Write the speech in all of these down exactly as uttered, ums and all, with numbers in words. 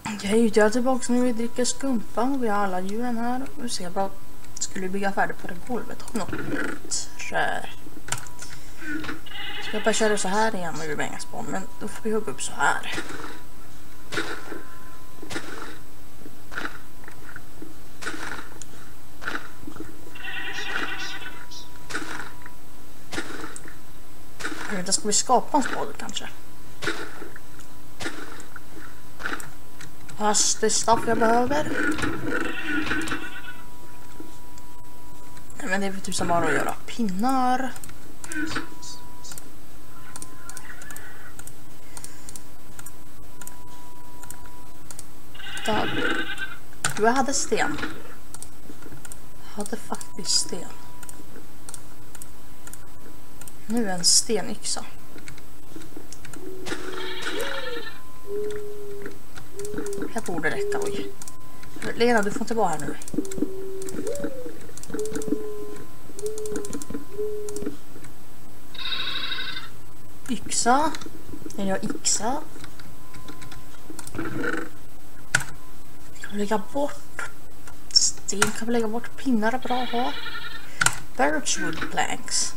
Okej, jag är tillbaka när vi dricker skumpa och vi har alla djuren här. Vi ser bara, skulle vi bygga färdigt på det golvet? Har något trä. Ska jag bara köra så här igen med Rubängaspån, men då får vi hugga upp så här. Då ska vi skapa en spade kanske. Fast det stuff jag behöver. Men det är för tusan bara att göra pinnar. Där. Jag hade sten. Jag hade faktiskt sten. Nu är en stenyxa. Jag borde räcka, oj. Lena, du får inte vara här nu. Yxa. Jag gör yxa. Kan vi lägga bort sten, kan vi lägga bort pinnar, är bra att ha. Birchwood planks.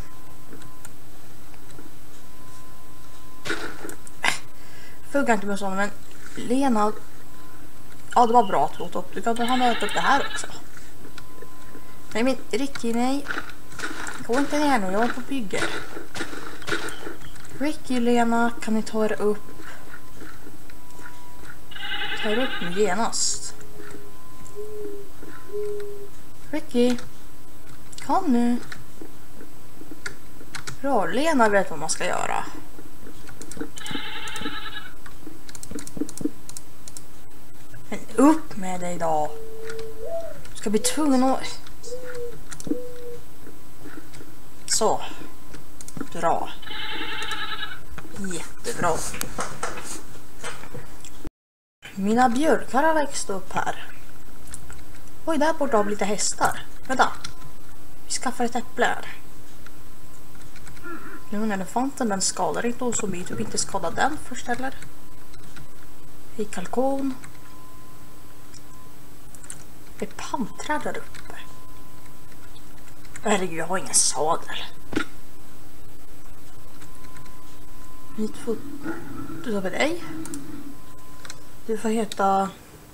Funkar inte med sådana, men Lena, ja det var bra att låta upp. Du kan ta hand upp det här också. Nej men Ricky, nej. Gå inte ner nu, jag håller på och bygger. Ricky, Lena, kan ni ta er upp? Ta er upp nu genast. Ricky, kom nu. Bra, Lena vet vad man ska göra. Men upp med dig då. Du ska bli tvungen att... Så. Bra. Jättebra. Mina björkar har växt upp här. Oj, där borta har vi lite hästar. Vänta. Vi skaffar ett äpple här. Nu är en elefanten, den skadar inte oss, så vi typ inte skadar den först heller. Hej kalkon. Det är panträd där uppe. Herregud, jag har ingen sadel. Vi får... Du tar med dig. Du får heta...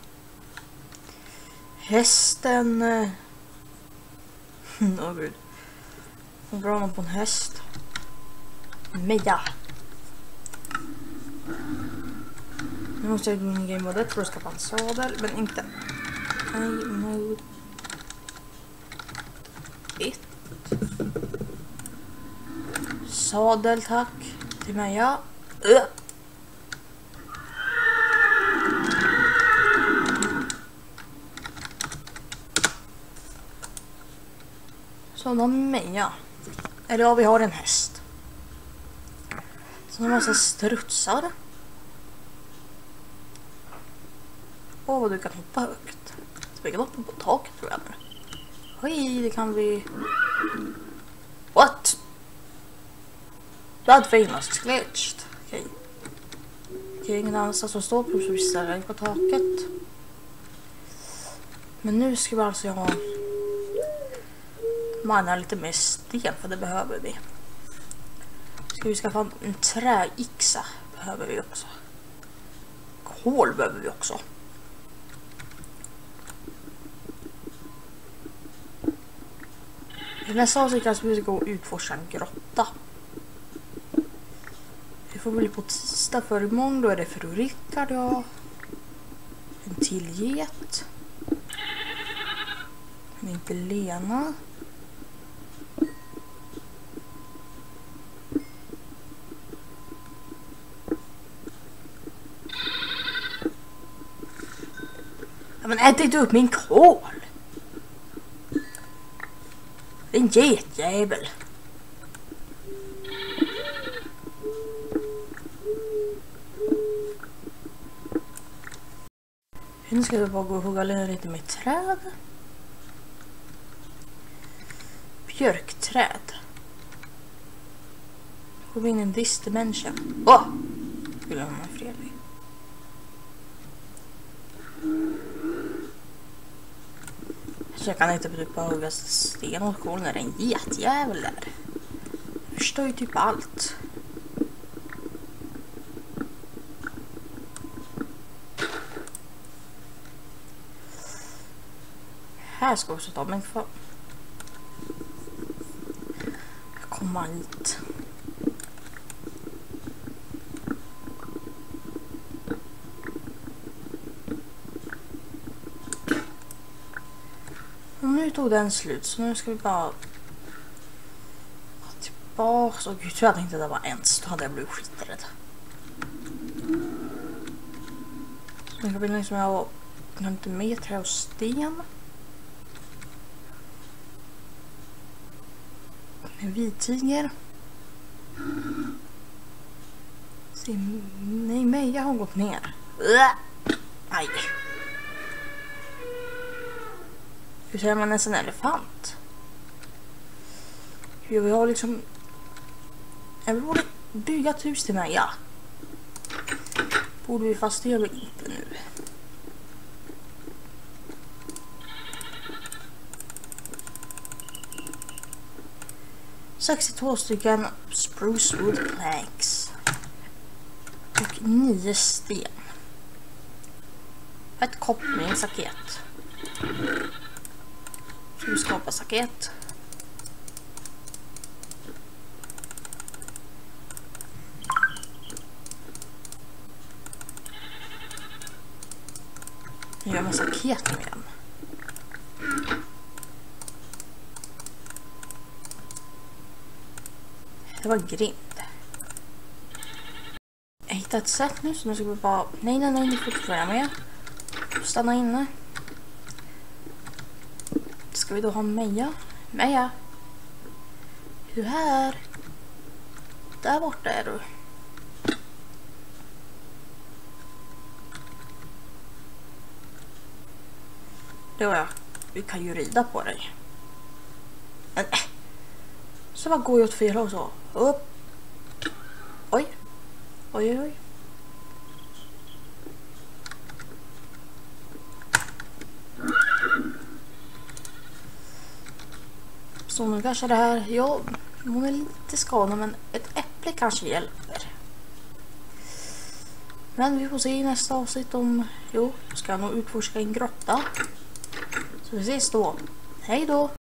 Hästen... Åh oh, gud. Vad bra man på en häst. Meja. Nu måste jag gå in i game mode för att skaffa en sadel, men inte... Nej, mode... ett. Sadel, tack. Till Meja. Äh. Så då Meja. Eller ja, vi har en häst. Så en massa strutsar. Åh, vad du kan hoppa högt. Springa upp på taket tror jag nu. Oj, det kan vi... What? That famous glitched. Okej. Okej, ingen annanstans som står på så vi ställer på taket. Men nu ska vi alltså ha... Manna lite mer sten, för det behöver vi. Ska vi skaffa en träyxa, behöver vi också. Kol behöver vi också. I nästa avsnitt kanske vi ska gå och utforska en grotta. Vi får bli på tisdag, för imorgon då är det för Rickard, ja. En till get. Men inte Lena. Men ät inte upp min kol. Det är en getjävel. Nu ska vi bara gå och hugga lite med träd. Björkträd. Går vi in i en dimension. Åh! Skulle jag ha fredlig. Så jag kan inte typ bara hugga sten och kol när det är en getjävel där. Jag förstår ju typ allt. Här ska också ta mig för. Komma hit. Och nu tog den slut, så nu ska vi bara tillbaka. Så gud, jag tänkte det var ens, då hade jag blivit skiträdd. Så nu blir liksom jag har inte mer trä och sten. En vittiger. Se, nej, Meja har gått ner. Aj. Hur säger man ens en elefant? Jag vill ha liksom... Jag vill bygga ett hus till mig, ja. Borde vi, fast det gör vi inte nu. sextiotvå stycken spruce wood planks. Och nio sten. Ett kopp med en saket. Så vi skapar saket. Nu gör man saket med den. Det var grymt. Jag hittade ett sätt nu, så nu ska vi bara... Nej, nej, nej, ni får inte följa med. Stanna inne. Ska vi då ha Meja? Meja? Du här? Där borta är du. Det var jag. Vi kan ju rida på dig. Men, äh. Så bara går jag åt fel håll så. Upp. Oj. Oj, oj, oj. Så nu kanske det här... Ja, hon är lite skadad, men ett äpple kanske hjälper. Men vi får se i nästa avsnitt om... Jo, ska jag nog utforska en grotta. Så vi ses då. Hej då!